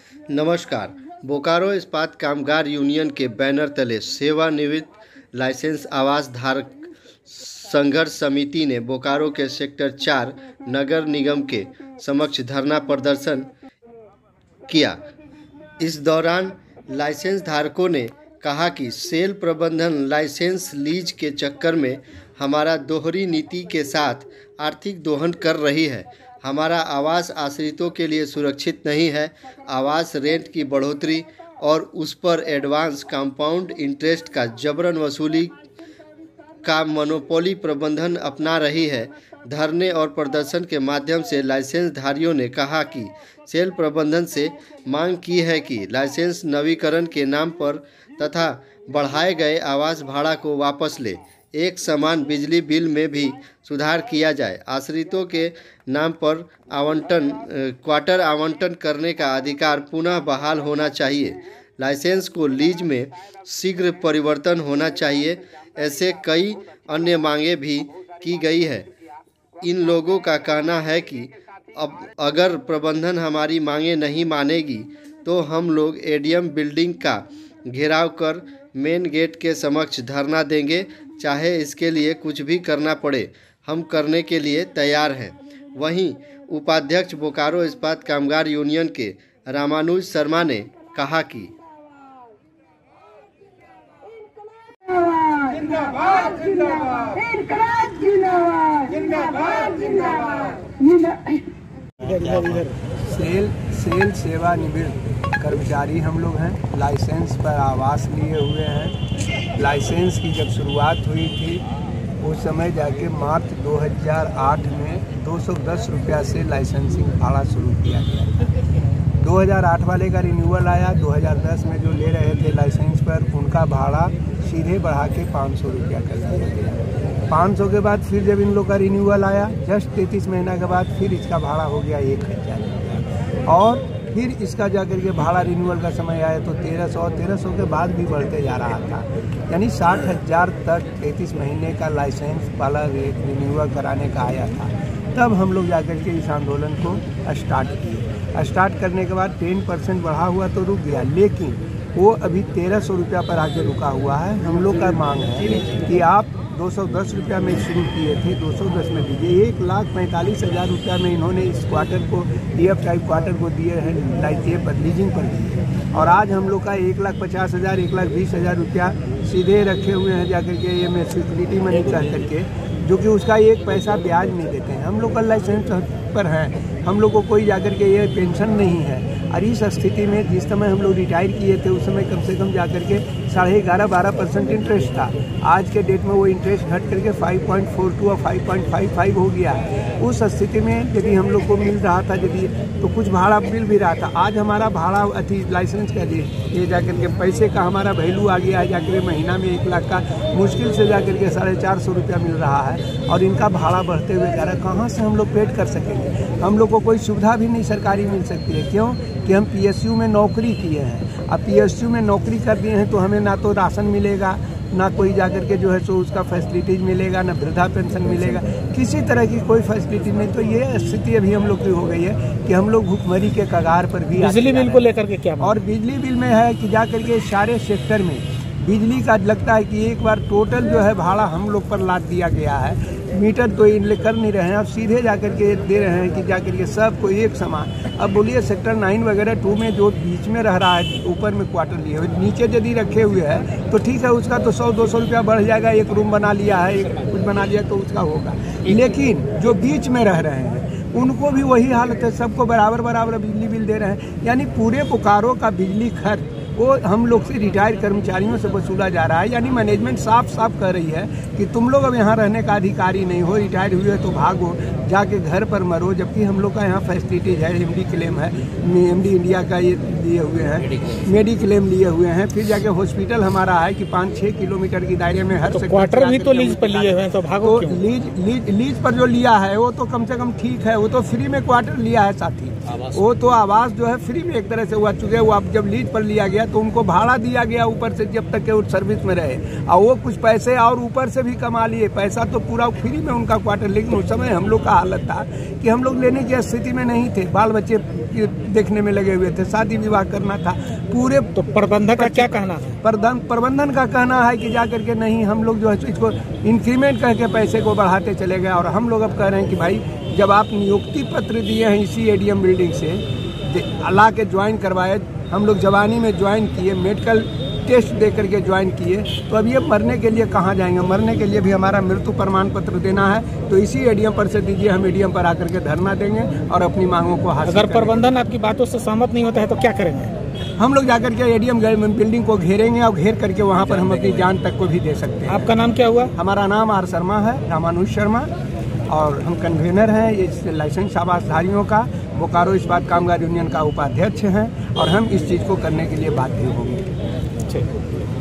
नमस्कार। बोकारो इस्पात कामगार यूनियन के बैनर तले सेवानिवृत्त लाइसेंस आवास धारक संघर्ष समिति ने बोकारो के सेक्टर 4 नगर निगम के समक्ष धरना प्रदर्शन किया। इस दौरान लाइसेंस धारकों ने कहा कि सेल प्रबंधन लाइसेंस लीज के चक्कर में हमारा दोहरी नीति के साथ आर्थिक दोहन कर रही है। हमारा आवास आश्रितों के लिए सुरक्षित नहीं है। आवास रेंट की बढ़ोतरी और उस पर एडवांस कंपाउंड इंटरेस्ट का जबरन वसूली का मोनोपोली प्रबंधन अपना रही है। धरने और प्रदर्शन के माध्यम से लाइसेंस धारियों ने कहा कि सेल प्रबंधन से मांग की है कि लाइसेंस नवीकरण के नाम पर तथा बढ़ाए गए आवास भाड़ा को वापस ले। एक समान बिजली बिल में भी सुधार किया जाए। आश्रितों के नाम पर क्वार्टर आवंटन करने का अधिकार पुनः बहाल होना चाहिए। लाइसेंस को लीज में शीघ्र परिवर्तन होना चाहिए। ऐसे कई अन्य मांगे भी की गई है। इन लोगों का कहना है कि अब अगर प्रबंधन हमारी मांगे नहीं मानेगी तो हम लोग एडीएम बिल्डिंग का घेराव कर मेन गेट के समक्ष धरना देंगे। चाहे इसके लिए कुछ भी करना पड़े, हम करने के लिए तैयार हैं। वहीं उपाध्यक्ष बोकारो इस्पात कामगार यूनियन के रामानुज शर्मा ने कहा कि जिंदाबाद जिंदाबाद इनकलाब जिंदाबाद जिंदाबाद जिंदाबाद। सेल सेवानिवृत्त कर्मचारी हम लोग हैं। लाइसेंस पर आवास लिए हुए हैं। लाइसेंस की जब शुरुआत हुई थी उस समय जाके मार्च 2008 में 210 रुपया से लाइसेंसिंग भाड़ा शुरू किया गया। 2008 वाले का रिन्यूअल आया। 2010 में जो ले रहे थे लाइसेंस पर उनका भाड़ा सीधे बढ़ा के 500 रुपया कर दिया गया। 500 के बाद फिर जब इन लोग का रिन्यूअल आया जस्ट 33 महीना के बाद फिर इसका भाड़ा हो गया 1000 रुपया। और फिर इसका जाकर के भाड़ा रिन्यूअल का समय आया तो 1300 के बाद भी बढ़ते जा रहा था। यानी 60,000 तक 33 महीने का लाइसेंस वाला रिन्यूअल कराने का आया था। तब हम लोग जाकर के इस आंदोलन को स्टार्ट किए। स्टार्ट करने के बाद 10% बढ़ा हुआ तो रुक गया, लेकिन वो अभी 1300 रुपया पर आके रुका हुआ है। हम लोग का मांग है कि आप 210 रुपया में शुरू किए थे, 210 में दीजिए। 1,45,000 रुपया में इन्होंने इस क्वार्टर को EF टाइप क्वार्टर को दिए हैं लाइसेंस पर लीजिंग पर दिए। और आज हम लोग का 1,50,000 1,20,000 रुपया सीधे रखे हुए हैं जाकर के ये में सिक्योरिटी मनी कह करके, जो कि उसका 1 पैसा ब्याज नहीं देते हैं। हम लोग का लाइसेंस पर हैं, हम लोग को कोई जाकर के ये पेंशन नहीं है। और इस स्थिति में जिस समय हम लोग रिटायर किए थे उस समय कम से कम जाकर के 11.5-12% इंटरेस्ट था। आज के डेट में वो इंटरेस्ट घट करके 5.42 और 5.55 हो गया है। उस स्थिति में यदि हम लोग को मिल रहा था यदि तो कुछ भाड़ा मिल भी रहा था। आज हमारा भाड़ा लाइसेंस का ये जाकर के पैसे का हमारा वैल्यू आ गया है। जाकर महीना में 1 लाख का मुश्किल से जाकर के 450 रुपया मिल रहा है। और इनका भाड़ा बढ़ते हुए जा रहा है। कहाँ से हम लोग पेड कर सकेंगे? हम लोग को कोई सुविधा भी नहीं सरकारी मिल सकती है। क्यों कि हम PSU में नौकरी किए हैं। अब PSU में नौकरी कर दिए हैं तो हमें ना तो राशन मिलेगा, ना कोई जाकर के जो है सो उसका फैसिलिटीज मिलेगा, ना वृद्धा पेंशन मिलेगा, किसी तरह की कोई फैसिलिटी नहीं। तो ये स्थिति अभी हम लोग की हो गई है कि हम लोग भुखमरी के कगार पर भी। बिजली बिल को लेकर के क्या? और बिजली बिल में है कि जाकर के सारे सेक्टर में बिजली का लगता है कि एक बार टोटल जो है भाड़ा हम लोग पर लाद दिया गया है। मीटर तो इन कर नहीं रहे हैं, अब सीधे जाकर के दे रहे हैं कि जाकर के सबको एक समान। अब बोलिए सेक्टर 9 वगैरह 2 में जो बीच में रह रहा है ऊपर में क्वार्टर लिए हुए, नीचे यदि रखे हुए हैं तो ठीक है, उसका तो 100-200 रुपया बढ़ जाएगा। एक रूम बना लिया है, एक कुछ बना लिया तो उसका होगा। लेकिन जो बीच में रह रहे हैं उनको भी वही हालत है, सबको बराबर बिजली बिल दे रहे हैं। यानी पूरे बोकारो का बिजली खर्च वो हम लोग से रिटायर्ड कर्मचारियों से वसूला जा रहा है। यानी मैनेजमेंट साफ कह रही है कि तुम लोग अब यहाँ रहने का अधिकारी नहीं हो, रिटायर हुए तो भागो, जाके घर पर मरो। जबकि हम लोग का यहाँ फैसिलिटीज है, MD क्लेम है, MD इंडिया का ये लिए हुए हैं, मेडी क्लेम लिए हुए हैं। फिर जाके हॉस्पिटल हमारा है कि 5-6 किलोमीटर की दायरे में हर क्वार्टर भी तो लीज पर लिए हुए हैं, तो भागो। लीज पर जो लिया है वो तो कम से कम ठीक है, वो तो फ्री में क्वार्टर लिया है साथी। वो तो आवास जो है फ्री में एक तरह से हुआ, चुके वो अब जब लीज पर लिया गया तो उनको भाड़ा दिया गया ऊपर से जब तक के वो सर्विस में रहे, और वो कुछ पैसे और ऊपर से भी कमा लिए। पैसा तो पूरा फ्री में उनका क्वार्टर, लेकिन उस समय हम लोग का हालत था कि हम लोग लेने की स्थिति में नहीं थे, बाल बच्चे देखने में लगे हुए थे, शादी विवाह करना था पूरे। तो प्रबंधन का क्या कहना है? प्रबंधन का कहना है कि जा करके नहीं, हम लोग जो है इसको इंक्रीमेंट करके पैसे को बढ़ाते चले गए। और हम लोग अब कह रहे हैं कि भाई जब आप नियुक्ति पत्र दिए हैं इसी एडीएम बिल्डिंग से ला के ज्वाइन करवाए, हम लोग जवानी में ज्वाइन किए, मेडिकल टेस्ट दे करके ज्वाइन किए, तो अब ये मरने के लिए कहाँ जाएंगे? मरने के लिए भी हमारा मृत्यु प्रमाण पत्र देना है, तो इसी एडीएम पर से दीजिए, हम एडीएम पर आकर के धरना देंगे और अपनी मांगों को हासिल अगर प्रबंधन आपकी बातों से सहमत नहीं होता है तो क्या करेंगे? हम लोग जाकर के एडीएम बिल्डिंग को घेरेंगे और घेर करके वहाँ पर हम अपनी जान तक को भी दे सकते हैं। आपका नाम क्या हुआ? हमारा नाम आर शर्मा है, रामानुज शर्मा, और हम कन्वेनर हैं इस लाइसेंस आवासधारियों का, बोकारो इस्पात कामगार यूनियन का उपाध्यक्ष हैं, और हम इस चीज़ को करने के लिए बाध्य होंगे। ठीक।